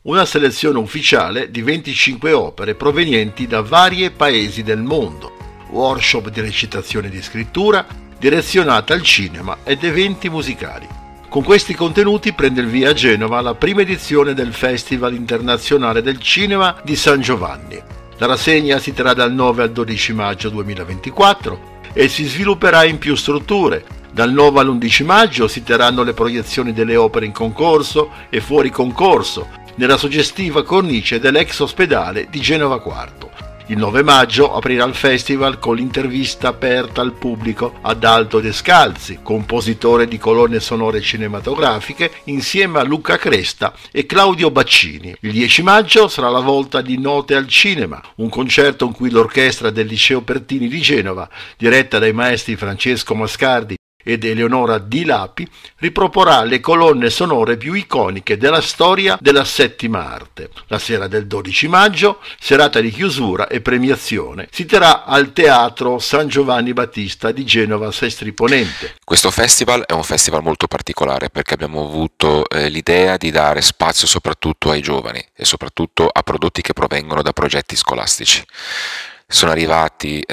una selezione ufficiale di 25 opere provenienti da vari paesi del mondo, workshop di recitazione di scrittura, direzionata al cinema ed eventi musicali. Con questi contenuti prende il via a Genova la prima edizione del Festival Internazionale del Cinema di San Giovanni. La rassegna si terrà dal 9 al 12 maggio 2024 e si svilupperà in più strutture. Dal 9 all'11 maggio si terranno le proiezioni delle opere in concorso e fuori concorso, nella suggestiva cornice dell'ex ospedale di Genova Quarto. Il 9 maggio aprirà il festival con l'intervista aperta al pubblico ad Aldo Descalzi, compositore di colonne sonore cinematografiche, insieme a Luca Cresta e Claudio Baccini. Il 10 maggio sarà la volta di Note al Cinema, un concerto in cui l'orchestra del Liceo Pertini di Genova, diretta dai maestri Francesco Mascardi ed Eleonora Di Lapi, riproporrà le colonne sonore più iconiche della storia della settima arte. La sera del 12 maggio, serata di chiusura e premiazione, si terrà al Teatro San Giovanni Battista di Genova Sestri Ponente. Questo festival è un festival molto particolare perché abbiamo avuto l'idea di dare spazio soprattutto ai giovani e soprattutto a prodotti che provengono da progetti scolastici. Sono arrivati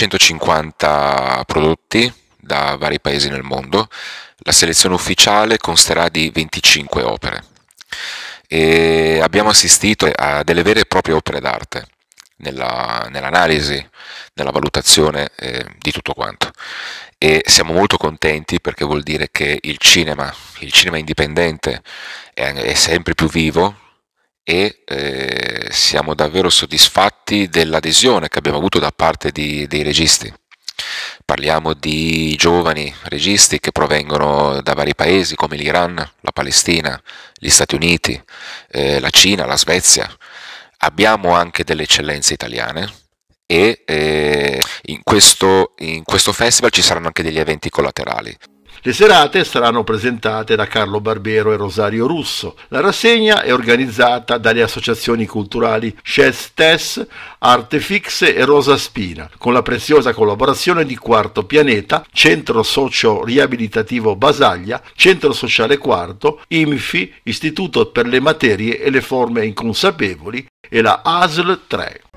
150 prodotti da vari paesi nel mondo. La selezione ufficiale consterà di 25 opere e abbiamo assistito a delle vere e proprie opere d'arte nell'analisi, nella valutazione di tutto quanto, e siamo molto contenti perché vuol dire che il cinema indipendente è sempre più vivo e siamo davvero soddisfatti dell'adesione che abbiamo avuto da parte dei registi. Parliamo di giovani registi che provengono da vari paesi come l'Iran, la Palestina, gli Stati Uniti, la Cina, la Svezia. Abbiamo anche delle eccellenze italiane e in questo festival ci saranno anche degli eventi collaterali. Le serate saranno presentate da Carlo Barbero e Rosario Russo. La rassegna è organizzata dalle associazioni culturali Chess Artefix e Rosa Spina, con la preziosa collaborazione di Quarto Pianeta, Centro Socio Riabilitativo Basaglia, Centro Sociale Quarto, IMFI, Istituto per le Materie e le Forme Inconsapevoli e la ASL 3.